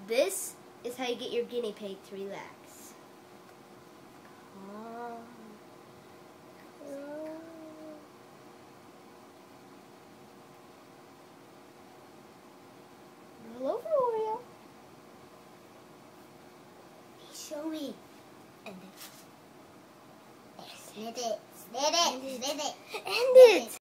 This is how you get your guinea pig to relax. Roll over, Oreo. Show me. And then snip it, snip it, snip it. End it.